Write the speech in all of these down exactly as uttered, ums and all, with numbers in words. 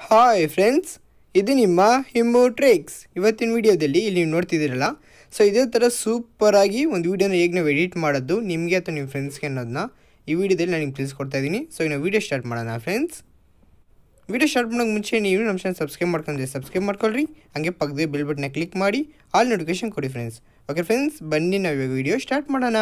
Hi friends, ಇದು ನಿಮ್ಮ Immutricks. ಇವತ್ತಿನ ವಿಡಿಯೋದಲ್ಲಿ ಇಲ್ಲಿ ನೀವು ನೋಡ್ತಿದ್ದೀರಲ್ಲ, ಸೊ ಇದೇ ಥರ ಸೂಪರಾಗಿ ಒಂದು ವಿಡಿಯೋನ ಹೇಗೆ ನಾವು ಎಡಿಟ್ ಮಾಡೋದು ನಿಮಗೆ ಅಥವಾ ನಿಮ್ಮ ಫ್ರೆಂಡ್ಸ್ಗೆ ಅನ್ನೋದನ್ನ ಈ ವಿಡಿಯೋದಲ್ಲಿ ನಾನು ನಿಮ್ಗೆ ತಿಳಿಸ್ಕೊಡ್ತಾ ಇದ್ದೀನಿ. ಸೊ ಈಗ ನಾವು ವಿಡಿಯೋ ಸ್ಟಾರ್ಟ್ ಮಾಡೋಣ ಫ್ರೆಂಡ್ಸ್. ವಿಡಿಯೋ ಸ್ಟಾರ್ಟ್ ಮಾಡೋಕ್ಕೆ ಮುಂಚೆ ನೀವು ನಮ್ಮ ಚಾನಲ್ ಸಬ್ಸ್ಕ್ರೈಬ್ ಮಾಡ್ಕೊಂಡ್ರೆ ಸಬ್ಸ್ಕ್ರೈಬ್ ಮಾಡ್ಕೊಳ್ರಿ. ಹಾಗೆ ಪಕ್ಕದ ಬೆಲ್ ಬಟನ್ನ ಕ್ಲಿಕ್ ಮಾಡಿ ಆಲ್ ನೋಟಿಫಿಕೇಶನ್ ಕೊಡಿ ಫ್ರೆಂಡ್ಸ್. ಓಕೆ ಫ್ರೆಂಡ್ಸ್, ಬನ್ನಿ ನಾವು ಇವಾಗ ವಿಡಿಯೋ ಸ್ಟಾರ್ಟ್ ಮಾಡೋಣ.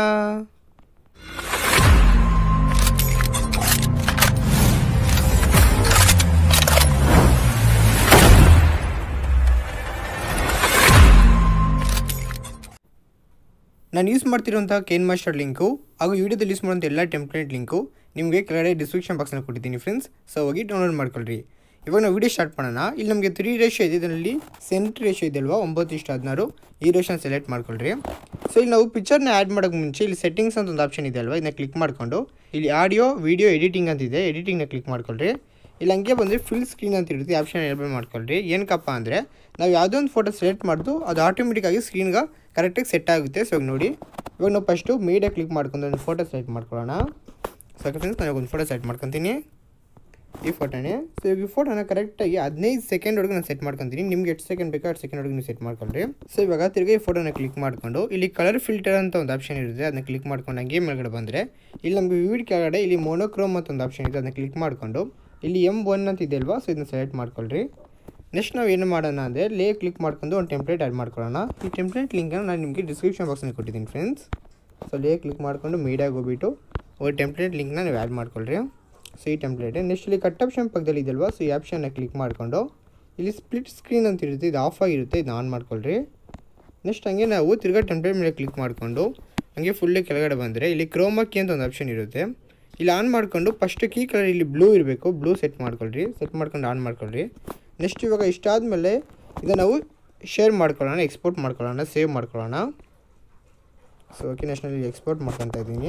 ನಾನು ಯೂಸ್ ಮಾಡ್ತಿರೋಂಥ Kinemaster ಲಿಂಕು ಹಾಗೂ ವಿಡಿಯೋದಲ್ಲಿ ಯೂಸ್ ಮಾಡೋಂಥ ಎಲ್ಲ ಟೆಂಪ್ಲೇಟ್ ಲಿಂಕು ನಿಮಗೆ ಕೆಳಗಡೆ ಡಿಸ್ಕ್ರಿಪ್ಷನ್ ಬಾಕ್ಸ್ನಲ್ಲಿ ಕೊಟ್ಟಿದ್ದೀನಿ ಫ್ರೆಂಡ್ಸ್. ಸೊ ಹೋಗಿ ಡೌನ್ಲೋಡ್ ಮಾಡ್ಕೊಳ್ರಿ. ಇವಾಗ ನಾವು ವಿಡಿಯೋ ಸ್ಟಾರ್ಟ್ ಮಾಡೋಣ. ಇಲ್ಲಿ ನಮಗೆ ತ್ರೀ ರೇಷಿಯೋ ಇದೆ, ಇದರಲ್ಲಿ ಸೆಂಟ್ರ್ ರೇಷಿಯೋ ಇದೆ ಅಲ್ವಾ, ಒಂಬತ್ತು ಇಷ್ಟು ಹದಿನಾರು, ಈ ರೇಷಿಯೋನ ಸೆಲೆಕ್ಟ್ ಮಾಡ್ಕೊಳ್ರಿ. ಸೊ ಇಲ್ಲಿ ನಾವು ಪಿಕ್ಚರ್ನ ಆ್ಯಡ್ ಮಾಡೋಕ್ಕೆ ಮುಂಚೆ ಇಲ್ಲಿ ಸೆಟ್ಟಿಂಗ್ಸ್ ಅಂತ ಒಂದು ಆಪ್ಷನ್ ಇದೆ ಅಲ್ವಾ, ಇದನ್ನ ಕ್ಲಿಕ್ ಮಾಡಿಕೊಂಡು ಇಲ್ಲಿ ಆಡಿಯೋ ವಿಡಿಯೋ ಎಡಿಟಿಂಗ್ ಅಂತಿದೆ, ಎಡಿಟಿಂಗ್ನ ಕ್ಲಿಕ್ ಮಾಡ್ಕೊಳ್ರಿ. ಇಲ್ಲಿ ಹಂಗೆ ಬಂದರೆ ಫುಲ್ ಸ್ಕ್ರೀನ್ ಅಂತ ಇರುತ್ತೆ, ಆಪ್ಷನ್ ಎನೇಬಲ್ ಮಾಡ್ಕೊಳ್ರಿ. ಏನಕ್ಕಪ್ಪ ಅಂದರೆ ನಾವು ಯಾವುದೋ ಒಂದು ಫೋಟೋ ಸೆಲೆಕ್ಟ್ ಮಾಡಿದ್ದು ಅದು ಆಟೋಮೆಟಿಕ್ಕಾಗಿ ಸ್ಕ್ರೀನ್ಗೆ ಕರೆಕ್ಟಾಗಿ ಸೆಟ್ ಆಗುತ್ತೆ. ಸೊ ಇವಾಗ ನೋಡಿ, ಇವಾಗ ನಾವು ಫಸ್ಟು ಮೀಡಿಯಾ ಕ್ಲಿಕ್ ಮಾಡ್ಕೊಂಡು ಒಂದು ಫೋಟೋ ಸೆಲೆಕ್ಟ್ ಮಾಡ್ಕೊಳ್ಳೋಣ. ಸೊ ಫ್ರೆಂಡ್ಸ್, ನಾನು ಒಂದು ಫೋಟೋ ಸೆಲೆಕ್ಟ್ ಮಾಡ್ಕೊತೀನಿ, ಈ ಫೋಟೋನೇ. ಸೊ ಇವಾಗ ಈ ಫೋಟೋನ ಕರೆಕ್ಟಾಗಿ ಹದಿನೈದು ಸೆಕೆಂಡ್ವರೆಗೂ ನಾನು ಸೆಟ್ ಮಾಡ್ಕೊತೀನಿ. ನಿಮ್ಗೆ ಎಷ್ಟು ಸೆಕೆಂಡ್ ಬೇಕೋ ಅಷ್ಟು ಸೆಕೆಂಡ್ವರೆಗೂ ನೀವು ಸೆಟ್ ಮಾಡ್ಕೊಳ್ರಿ. ಸೊ ಇವಾಗ ತಿರುಗಿ ಈ ಫೋಟೋನ ಕ್ಲಿಕ್ ಮಾಡಿಕೊಂಡು ಇಲ್ಲಿ ಕಲರ್ ಫಿಲ್ಟರ್ ಅಂತ ಒಂದು ಆಪ್ಷನ್ ಇರುತ್ತೆ, ಅದನ್ನ ಕ್ಲಿಕ್ ಮಾಡ್ಕೊಂಡು ಹಂಗೆ ಮೇಲ್ಗಡೆ ಬಂದರೆ ಇಲ್ಲಿ ನಮಗೆ ವಿವಿಡ್ ಕೆಳಗಡೆ ಇಲ್ಲಿ ಮೋನೋಕ್ರೋಮ್ ಅಂತ ಒಂದು ಆಪ್ಷನ್ ಇದೆ, ಅದನ್ನ ಕ್ಲಿಕ್ ಮಾಡಿಕೊಂಡು ಇಲ್ಲಿ ಎಮ್ ಒನ್ ಅಂತ ಇದೆ ಅಲ್ವಾ, ಸೊ ಇದನ್ನ ಸೆಲೆಕ್ಟ್ ಮಾಡ್ಕೊಳ್ರಿ. ನೆಕ್ಸ್ಟ್ ನಾವು ಏನು ಮಾಡೋಣ ಅಂದರೆ ಲೇ ಕ್ಲಿಕ್ ಮಾಡ್ಕೊಂಡು ಒಂದು ಟೆಂಪ್ಲೇಟ್ ಆ್ಯಡ್ ಮಾಡ್ಕೊಳ್ಳೋಣ. ಈ ಟೆಂಪ್ಲೇಟ್ ಲಿಂಕನ್ನು ನಾನು ನಿಮಗೆ ಡಿಸ್ಕ್ರಿಪ್ಷನ್ ಬಾಕ್ಸಲ್ಲಿ ಕೊಟ್ಟಿದ್ದೀನಿ ಫ್ರೆಂಡ್ಸ್. ಸೊ ಲೇ ಕ್ಲಿಕ್ ಮಾಡಿಕೊಂಡು ಮೀಡಿಯಾಗೆ ಹೋಗ್ಬಿಟ್ಟು ಒಂದು ಟೆಂಪ್ಲೇಟ್ ಲಿಂಕ್ನ ನೀವು ಆ್ಯಡ್ ಮಾಡ್ಕೊಳ್ರಿ. ಸೊ ಈ ಟೆಂಪ್ಲೇಟ್ ನೆಕ್ಸ್ಟ್ ಇಲ್ಲಿ ಕಟ್ ಆಪ್ಷನ್ ಪಕ್ಕದಲ್ಲಿ ಇದಲ್ವಾ, ಸೊ ಈ ಆಪ್ಷನ್ನ ಕ್ಲಿಕ್ ಮಾಡಿಕೊಂಡು ಇಲ್ಲಿ ಸ್ಪ್ಲಿಟ್ ಸ್ಕ್ರೀನ್ ಅಂತ ಇರುತ್ತೆ, ಇದು ಆಫ್ ಆಗಿರುತ್ತೆ, ಇದು ಆನ್ ಮಾಡ್ಕೊಳ್ರಿ. ನೆಕ್ಸ್ಟ್ ಹಂಗೆ ನಾವು ತಿರ್ಗಾ ಟೆಂಪ್ಲೇಟ್ ಮೇಲೆ ಕ್ಲಿಕ್ ಮಾಡಿಕೊಂಡು ಹಂಗೆ ಫುಲ್ಲು ಕೆಳಗಡೆ ಬಂದರೆ ಇಲ್ಲಿ ಕ್ರೋಮಾಕಿ ಅಂತ ಒಂದು ಆಪ್ಷನ್ ಇರುತ್ತೆ, ಇಲ್ಲಿ ಆನ್ ಮಾಡಿಕೊಂಡು ಫಸ್ಟ್ ಕೀ ಕಲರ್ ಇಲ್ಲಿ ಬ್ಲೂ ಇರಬೇಕು, ಬ್ಲೂ ಸೆಟ್ ಮಾಡ್ಕೊಳ್ರಿ. ಸೆಟ್ ಮಾಡ್ಕೊಂಡು ಆನ್ ಮಾಡ್ಕೊಳ್ರಿ. ನೆಕ್ಸ್ಟ್ ಇವಾಗ ಇಷ್ಟಾದಮೇಲೆ ಇದನ್ನು ನಾವು ಶೇರ್ ಮಾಡ್ಕೊಳ್ಳೋಣ, ಎಕ್ಸ್ಪೋರ್ಟ್ ಮಾಡ್ಕೊಳ್ಳೋಣ, ಸೇವ್ ಮಾಡ್ಕೊಳ್ಳೋಣ. ಸೊ ಓಕೆ, ನೆಕ್ಸ್ಟ್ ಇಲ್ಲಿ ಎಕ್ಸ್ಪೋರ್ಟ್ ಮಾಡ್ಕೊತಾ ಇದ್ದೀನಿ.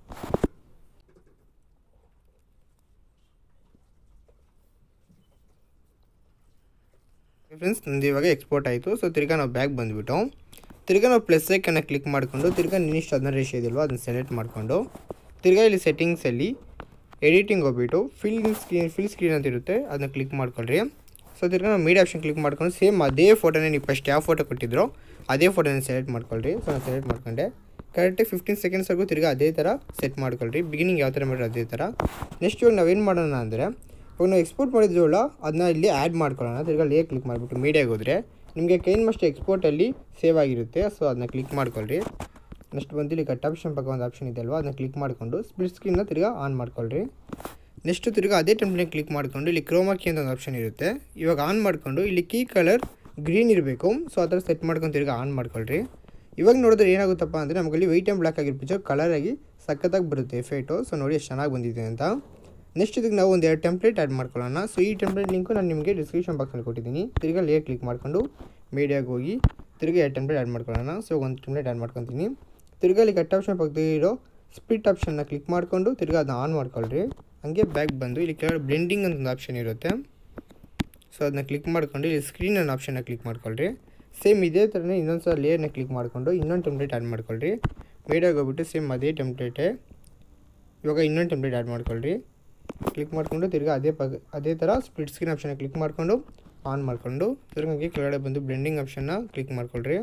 ಫ್ರೆಂಡ್ಸ್, ನಮ್ದು ಇವಾಗ ಎಕ್ಸ್ಪೋರ್ಟ್ ಆಯಿತು. ಸೊ ತಿರ್ಗಾ ನಾವು ಬ್ಯಾಗ್ ಬಂದುಬಿಟ್ಟು ತಿರ್ಗಾ ನಾವು ಪ್ಲಸ್ ಐಕನ್ನ ಕ್ಲಿಕ್ ಮಾಡಿಕೊಂಡು ತಿರ್ಗಾ ನಿನ್ನಿಷ್ಟು ಹದಿನಾರು ರೇಷಿಯೋ ಇದೆಯಲ್ವ ಅದನ್ನು ಸೆಲೆಕ್ಟ್ ಮಾಡಿಕೊಂಡು ತಿರ್ಗಾ ಇಲ್ಲಿ ಸೆಟ್ಟಿಂಗ್ಸಲ್ಲಿ ಎಡಿಟಿಂಗ್ ಹೋಗ್ಬಿಟ್ಟು ಫಿಲ್ ಸ್ಕ್ರೀನ್ ಫಿಲ್ ಸ್ಕ್ರೀನ್ ಅಂತ ಇರುತ್ತೆ, ಅದನ್ನ ಕ್ಲಿಕ್ ಮಾಡ್ಕೊಳ್ರಿ. ಸೊ ತಿರ್ಗಾ ನಾವು ಮೀಡಿಯಾ ಆಪ್ಷನ್ ಕ್ಲಿಕ್ ಮಾಡ್ಕೊಂಡು ಸೇಮ್ ಅದೇ ಫೋಟೋನೇ ನೀವು ಫಸ್ಟ್ ಯಾವ ಫೋಟೋ ಕೊಟ್ಟಿದ್ರೋ ಅದೇ ಫೋಟೋನ ಸೆಲೆಕ್ಟ್ ಮಾಡ್ಕೊಳ್ರಿ. ಸೊ ನಾನು ಸೆಲೆಕ್ಟ್ ಮಾಡ್ಕೊಂಡೆ ಕರೆಕ್ಟಾಗಿ ಫಿಫ್ಟೀನ್ ಸೆಕೆಂಡ್ಸ್ವರೆಗೂ ತಿರ್ಗಾ ಅದೇ ಥರ ಸೆಟ್ ಮಾಡ್ಕೊಳ್ರಿ. ಬಿಗಿನಿಂಗ್ ಯಾವ ಥರ ಮಾಡಿರೋ ಅದೇ ಥರ. ನೆಕ್ಸ್ಟ್ ಇವಾಗ ನಾವೇನು ಮಾಡೋಣ ಅಂದರೆ ಇವಾಗ ನಾವು ಎಕ್ಸ್ಪೋರ್ಟ್ ಮಾಡಿದ್ರಲ್ಲ ಅದನ್ನ ಇಲ್ಲಿ ಆ್ಯಡ್ ಮಾಡ್ಕೊಳ್ಳೋಣ. ತಿರ್ಗಾ ಲೇ ಕ್ಲಿಕ್ ಮಾಡಿಬಿಟ್ಟು ಮೀಡಿಯಾಗೆ ಹೋದರೆ ನಿಮಗೆ Kinemaster ಎಕ್ಸ್ಪೋರ್ಟಲ್ಲಿ ಸೇವ್ ಆಗಿರುತ್ತೆ. ಸೊ ಅದನ್ನ ಕ್ಲಿಕ್ ಮಾಡ್ಕೊಳ್ರಿ. ನೆಕ್ಸ್ಟ್ ಬಂದು ಇಲ್ಲಿ ಕಟ್ ಆಪ್ಷನ್ ಪಕ್ಕ ಒಂದು ಆಪ್ಷನ್ ಇದೆ ಅಲ್ವಾ, ಅದನ್ನ ಕ್ಲಿಕ್ ಮಾಡಿಕೊಂಡು ಸ್ಪ್ಲಿಟ್ ಸ್ಕ್ರೀನ್ನ ತಿರ್ಗಾ ಆನ್ ಮಾಡ್ಕೊಳ್ರಿ. ನೆಕ್ಸ್ಟ್ ತಿರ್ಗಾ ಅದೇ ಟೆಂಪ್ಲೇಟ್ ಕ್ಲಿಕ್ ಮಾಡಿಕೊಂಡು ಇಲ್ಲಿ ಕ್ರೋಮಾಕಿ ಅಂತ ಒಂದು ಆಪ್ಷನ್ ಇರುತ್ತೆ, ಇವಾಗ ಆನ್ ಮಾಡಿಕೊಂಡು ಇಲ್ಲಿ ಕೀ ಕಲರ್ ಗ್ರೀನ್ ಇರಬೇಕು. ಸೊ ಆ ಥರ ಸೆಟ್ ಮಾಡ್ಕೊಂಡು ತಿರ್ಗಾ ಆನ್ ಮಾಡ್ಕೊಳ್ರಿ. ಇವಾಗ ನೋಡಿದ್ರೆ ಏನಾಗುತ್ತಪ್ಪ ಅಂದರೆ ನಮಗಲ್ಲಿ ವೈಟ್ ಆ್ಯಂಡ್ ಬ್ಲ್ಯಾಕ್ ಆಗಿರೋ ಪಿಕ್ಚರ್ ಕಲರಾಗಿ ಸಖತ್ತಾಗಿ ಬರುತ್ತೆ ಎಫೆಕ್ಟು. ಸೊ ನೋಡಿ ಎಷ್ಟು ಚೆನ್ನಾಗಿ ಬಂದಿದೆ ಅಂತ. ನೆಕ್ಸ್ಟ್ ಇದಕ್ಕೆ ನಾವು ಒಂದು ಎರಡು ಟೆಂಪ್ಲೇಟ್ ಆ್ಯಡ್ ಮಾಡ್ಕೊಳ್ಳೋಣ. ಸೊ ಈ ಟೆಂಪ್ಲೇಟ್ ಲಿಂಕು ನಾನು ನಿಮಗೆ ಡಿಸ್ಕ್ರಿಪ್ಷನ್ ಬಾಕ್ಸಲ್ಲಿ ಕೊಟ್ಟಿದ್ದೀನಿ. ತಿರ್ಗಾ ಲೇ ಕ್ಲಿಕ್ ಮಾಡಿಕೊಂಡು ಮೀಡಿಯಾಗೆ ಹೋಗಿ ತಿರ್ಗಾ ಎರಡು ಟೆಂಪ್ಲೇಟ್ ಆ್ಯಡ್ ಮಾಡ್ಕೊಳ್ಳೋಣ. ಸೊ ಒಂದು ಟೆಂಪ್ಲೇಟ್ ಆ್ಯಡ್ ಮಾಡ್ಕೊತೀನಿ. ತಿರ್ಗಾ ಇಲ್ಲಿ ಕಟ್ ಆಪ್ಷನ್ ಪಕ್ಕದಲ್ಲಿರೋ ಸ್ಪ್ಲಿಟ್ ಆಪ್ಷನ್ನ ಕ್ಲಿಕ್ ಮಾಡಿಕೊಂಡು ತಿರ್ಗಾ ಅದನ್ನ ಆನ್ ಮಾಡ್ಕೊಳ್ರಿ. ಹಂಗೆ ಬ್ಯಾಕ್ ಬಂದು ಇಲ್ಲಿ ಕೆಳಗಡೆ ಬ್ಲೆಂಡಿಂಗ್ ಅಂತ ಒಂದು ಆಪ್ಷನ್ ಇರುತ್ತೆ, ಸೊ ಅದನ್ನ ಕ್ಲಿಕ್ ಮಾಡ್ಕೊಂಡು ಇಲ್ಲಿ ಸ್ಕ್ರೀನ್ ಅನ್ನೋ ಆಪ್ಷನ್ನ ಕ್ಲಿಕ್ ಮಾಡ್ಕೊಳ್ರಿ. ಸೇಮ್ ಇದೇ ಥರನೇ ಇನ್ನೊಂದು ಸಲ ಲೇಯರ್ನ ಕ್ಲಿಕ್ ಮಾಡಿಕೊಂಡು ಇನ್ನೊಂದು ಟೆಂಪ್ಲೇಟ್ ಆ್ಯಡ್ ಮಾಡ್ಕೊಳ್ರಿ. ಮೀಡಿಯಾಗೆ ಹೋಗ್ಬಿಟ್ಟು ಸೇಮ್ ಅದೇ ಟೆಂಪ್ಲೇಟೇ ಇವಾಗ ಇನ್ನೊಂದು ಟೆಂಪ್ಲೇಟ್ ಆ್ಯಡ್ ಮಾಡ್ಕೊಳ್ರಿ. ಕ್ಲಿಕ್ ಮಾಡಿಕೊಂಡು ತಿರ್ಗಾ ಅದೇ ಪಕ್ಕ ಅದೇ ಥರ ಸ್ಪ್ಲಿಟ್ ಸ್ಕ್ರೀನ್ ಆಪ್ಷನ್ನ ಕ್ಲಿಕ್ ಮಾಡಿಕೊಂಡು ಆನ್ ಮಾಡಿಕೊಂಡು ತಿರ್ಗಾ ಕೆಳಗಡೆ ಬಂದು ಬ್ಲೆಂಡಿಂಗ್ ಆಪ್ಷನ್ನ ಕ್ಲಿಕ್ ಮಾಡ್ಕೊಳ್ರಿ.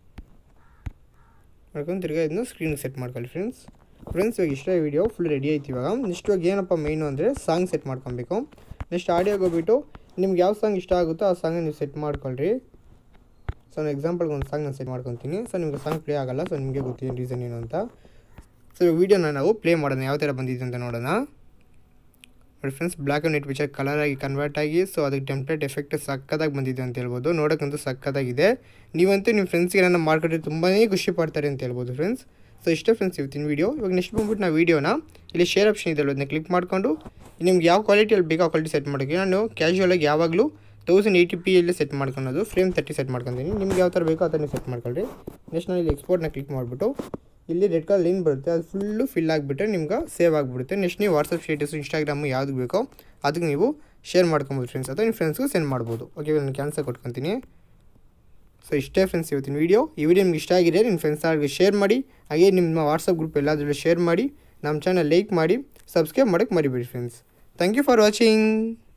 ಮಾಡ್ಕೊಂಡು ತಿರ್ಗಾ ಇದನ್ನು ಸ್ಕ್ರೀನ್ಗೆ ಸೆಟ್ ಮಾಡ್ಕೊಳ್ಳಿ ಫ್ರೆಂಡ್ಸ್. ಫ್ರೆಂಡ್ಸ್ ಇವಾಗ ಇಷ್ಟ ವಿಡಿಯೋ ಫುಲ್ ರೆಡಿ ಆಯ್ತು. ಇವಾಗ ನೆಕ್ಸ್ಟ್ ಇವಾಗ ಏನಪ್ಪ ಮೈನು ಅಂದರೆ ಸಾಂಗ್ ಸೆಟ್ ಮಾಡ್ಕೊಬೇಕು. ನೆಕ್ಸ್ಟ್ ಆಡಿಯೋಗೆ ಹೋಗ್ಬಿಟ್ಟು ನಿಮ್ಗೆ ಯಾವ ಸಾಂಗ್ ಇಷ್ಟ ಆಗುತ್ತೋ ಆ ಸಾಂಗ್ ನೀವು ಸೆಟ್ ಮಾಡ್ಕೊಳ್ರಿ. ಸೊ ನಾನು ಎಕ್ಸಾಂಪಲ್ಗೆ ಒಂದು ಸಾಂಗ್ ನಾನು ಸೆಟ್ ಮಾಡ್ಕೊತೀನಿ. ಸೊ ನಿಮಗೆ ಸಾಂಗ್ ಪ್ಲೇ ಆಗೋಲ್ಲ, ಸೊ ನಿಮಗೆ ಗೊತ್ತಿದೆ ರೀಸನ್ ಏನು ಅಂತ. ಸೊ ಇವಾಗ ವೀಡಿಯೋನ ನಾವು ಪ್ಲೇ ಮಾಡೋಣ, ಯಾವ ಥರ ಬಂದಿದೆ ಅಂತ ನೋಡೋಣ. ನೋಡಿ friends, black and white picture ಕಲರಾಗಿ ಕನ್ವರ್ಟ್ ಆಗಿ ಸೊ ಅದಕ್ಕೆ ಟೆಂಪ್ಲೇಟ್ ಎಫೆಕ್ಟ್ ಸಕ್ಕತ್ತಾಗಿ ಬಂದಿದೆ ಅಂತ ಹೇಳ್ಬೋದು. ನೋಡೋಕ್ಕಂತೂ ಸಕ್ಕತ್ತಾಗಿದೆ. ನೀವಂತೂ ನಿಮ್ಮ ಫ್ರೆಂಡ್ಸ್ಗೆ ನನ್ನ ಮಾಡ್ಕೊಟ್ರೆ ತುಂಬಾ ಖುಷಿ ಪಡ್ತಾರೆ ಅಂತ ಹೇಳ್ಬೋದು ಫ್ರೆಂಡ್ಸ್. ಸೊ ಇಷ್ಟೇ ಫ್ರೆಂಡ್ಸ್ ಇವತ್ತಿನ ವೀಡಿಯೋ. ಇವಾಗ ನೆಕ್ಸ್ಟ್ ಬಂದ್ಬಿಟ್ಟು ನಾವು ವೀಡಿಯೋನ ಇಲ್ಲಿ ಶೇರ್ ಆಪ್ಷನ್ ಇದೆಯಲ್ಲ ಅದನ್ನ ಕ್ಲಿಕ್ ಮಾಡಿಕೊಂಡು ನಿಮ್ಗೆ ಯಾವ ಕ್ವಾಲಿಟಿಯಲ್ಲಿ ಬೇಕೋ ಆ ಕ್ವಾಲಿಟಿ ಸೆಟ್ ಮಾಡೋಕ್ಕೆ ನಾನು ಕ್ಯಾಶುವಲಾಗಿ ಯಾವಾಗಲೂ ತೌಸಂಡ್ ಏಯ್ಟಿ ಪಿಯಲ್ಲಿ ಸೆಟ್ ಮಾಡ್ಕೊಳೋದು, ಫ್ರೇಮ್ ತರ್ಟಿ ಸೆಟ್ ಮಾಡ್ಕೊತೀನಿ. ನಿಮ್ಗೆ ಯಾವ ಥರ ಬೇಕೋ ಆ ಥರ ನೀವು ಸೆಟ್ ಮಾಡ್ಕೊಳ್ರಿ. ನೆಕ್ಸ್ಟ್ ನಾನು ಇಲ್ಲಿ ಎಕ್ಸ್ಪೋರ್ಟ್ನ ಕ್ಲಿಕ್ ಮಾಡಿಬಿಟ್ಟು ಇಲ್ಲಿ ರೆಡ್ ಕಲರ್ ಲೈನ್ ಬರುತ್ತೆ, ಅದು ಫುಲ್ಲು ಫಿಲ್ ಆಗಿಬಿಟ್ರೆ ನಿಮ್ಗೆ ಸೇವ್ ಆಗಿಬಿಡುತ್ತೆ. ನೆಕ್ಸ್ಟ್ ನೀವು ವಾಟ್ಸಪ್ ಸ್ಟೇಟಸು ಇನ್ಸ್ಟಾಗ್ರಾಮು ಯಾವ್ದು ಬೇಕೋ ಅದಕ್ಕೆ ನೀವು ಶೇರ್ ಮಾಡ್ಕೊಬೋದು ಫ್ರೆಂಡ್ಸ್, ಅಥವಾ ನಿಮ್ಮ ಫ್ರೆಂಡ್ಸ್ಗೂ ಸೆಂಡ್ ಮಾಡ್ಬೋದು. ಓಕೆ, ನಾನು ಕ್ಯಾನ್ಸಲ್ ಕೊಟ್ಕೊತೀನಿ. ಸೊ ಇಷ್ಟೇ ಫ್ರೆಂಡ್ಸ್ ಇವತ್ತಿನ ವೀಡಿಯೋ. ಈ ವಿಡಿಯೋ ನಿಮ್ಗೆ ಇಷ್ಟ ಆಗಿದೆ ನಿಮ್ಮ ಫ್ರೆಂಡ್ಸ್ ಅವ್ರಿಗೆ ಶೇರ್ ಮಾಡಿ. ಹಾಗೆ ನಿಮ್ಮ ವಾಟ್ಸಪ್ ಗ್ರೂಪ್ ಎಲ್ಲಾದರೂ ಶೇರ್ ಮಾಡಿ, ನಮ್ಮ ಚಾನಲ್ ಲೈಕ್ ಮಾಡಿ, ಸಬ್ಸ್ಕ್ರೈಬ್ ಮಾಡೋಕ್ಕೆ ಮರಿಬೇಡಿ friends. Thank you for watching.